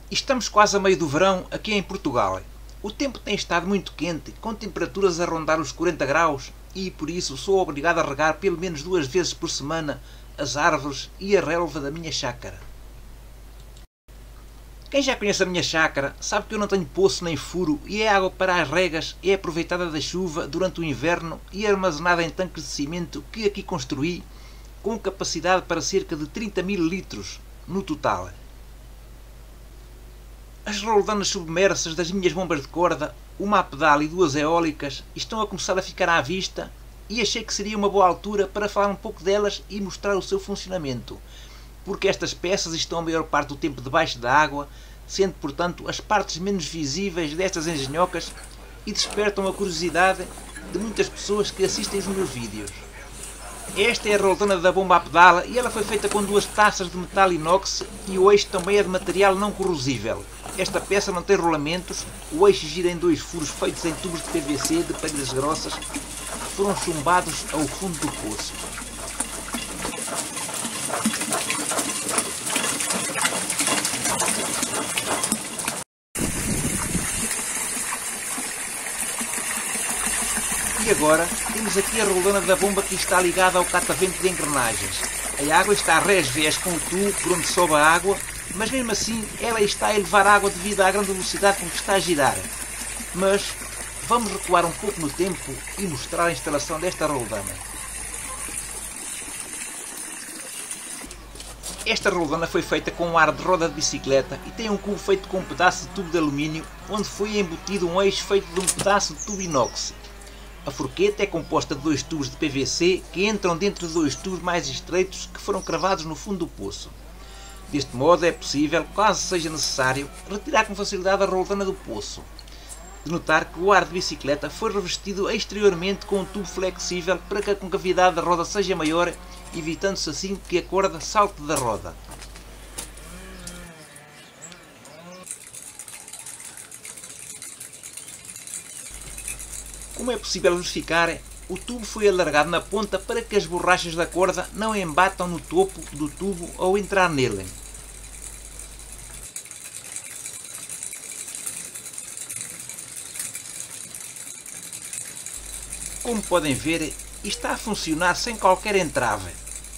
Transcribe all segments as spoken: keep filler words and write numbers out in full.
Estamos quase a meio do verão aqui em Portugal. O tempo tem estado muito quente, com temperaturas a rondar os quarenta graus, e por isso sou obrigado a regar pelo menos duas vezes por semana as árvores e a relva da minha chácara. Quem já conhece a minha chácara sabe que eu não tenho poço nem furo e a água para as regas é aproveitada da chuva durante o inverno e armazenada em tanques de cimento que aqui construí, com capacidade para cerca de trinta mil litros no total. As roldanas submersas das minhas bombas de corda, uma a pedal e duas eólicas, estão a começar a ficar à vista e achei que seria uma boa altura para falar um pouco delas e mostrar o seu funcionamento, porque estas peças estão a maior parte do tempo debaixo da água, sendo portanto as partes menos visíveis destas engenhocas e despertam a curiosidade de muitas pessoas que assistem os meus vídeos. Esta é a roldana da bomba a pedala e ela foi feita com duas taças de metal inox e o eixo também é de material não corrosível. Esta peça não tem rolamentos, o eixo gira em dois furos feitos em tubos de P V C de paredes grossas que foram chumbados ao fundo do poço. E agora temos aqui a roldana da bomba que está ligada ao catavento de engrenagens. A água está a resvés com o tubo por onde sobe a água, mas mesmo assim ela está a elevar água devido à grande velocidade com que está a girar. Mas vamos recuar um pouco no tempo e mostrar a instalação desta roldana. Esta roldana foi feita com um ar de roda de bicicleta e tem um cubo feito com um pedaço de tubo de alumínio, onde foi embutido um eixo feito de um pedaço de tubo inox. A forqueta é composta de dois tubos de P V C que entram dentro de dois tubos mais estreitos que foram cravados no fundo do poço. Deste modo é possível, caso seja necessário, retirar com facilidade a roldana do poço. De notar que o ar de bicicleta foi revestido exteriormente com um tubo flexível para que a concavidade da roda seja maior, evitando-se assim que a corda salte da roda. Como é possível verificar, o tubo foi alargado na ponta para que as borrachas da corda não embatam no topo do tubo ao entrar nele. Como podem ver, está a funcionar sem qualquer entrave.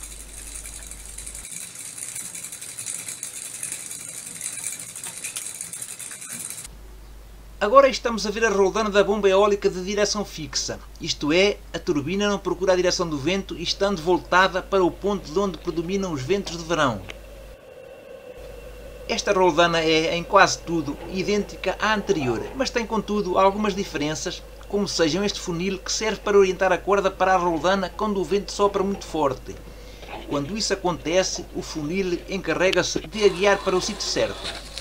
Agora estamos a ver a roldana da bomba eólica de direção fixa, isto é, a turbina não procura a direção do vento e estando voltada para o ponto de onde predominam os ventos de verão. Esta roldana é, em quase tudo, idêntica à anterior, mas tem contudo algumas diferenças, como sejam este funil que serve para orientar a corda para a roldana quando o vento sopra muito forte. Quando isso acontece, o funil encarrega-se de a guiar para o sítio certo.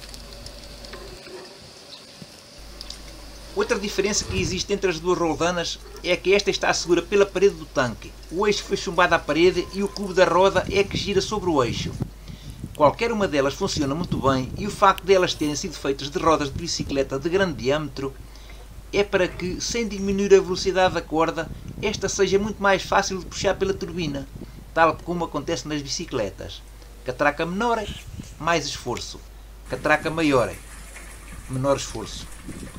Outra diferença que existe entre as duas roldanas é que esta está segura pela parede do tanque. O eixo foi chumbado à parede e o cubo da roda é que gira sobre o eixo. Qualquer uma delas funciona muito bem e o facto de elas terem sido feitas de rodas de bicicleta de grande diâmetro é para que, sem diminuir a velocidade da corda, esta seja muito mais fácil de puxar pela turbina, tal como acontece nas bicicletas. Catraca menor, mais esforço. Catraca maior, menor esforço.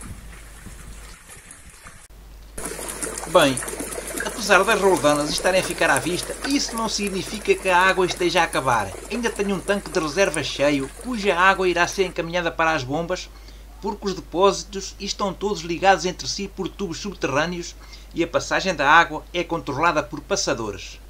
Bem, apesar das roldanas estarem a ficar à vista, isso não significa que a água esteja a acabar. Ainda tenho um tanque de reserva cheio, cuja água irá ser encaminhada para as bombas, porque os depósitos estão todos ligados entre si por tubos subterrâneos e a passagem da água é controlada por passadores.